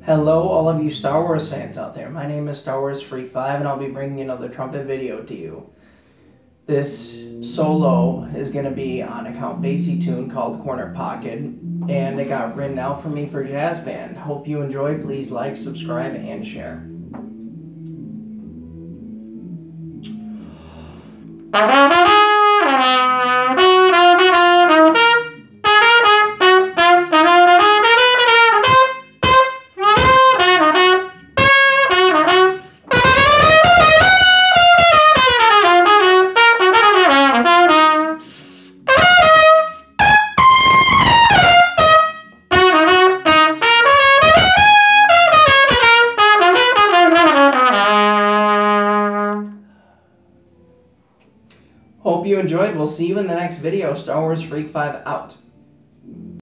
Hello all of you Star Wars fans out there. My name is Star Wars Freak 5 and I'll be bringing another Trumpet video to you. This solo is going to be on a Count Basie tune called Corner Pocket, and it got written out for me for jazz band. Hope you enjoy. Please like, subscribe, and share. Hope you enjoyed. We'll see you in the next video. Star Wars Freak 5 out.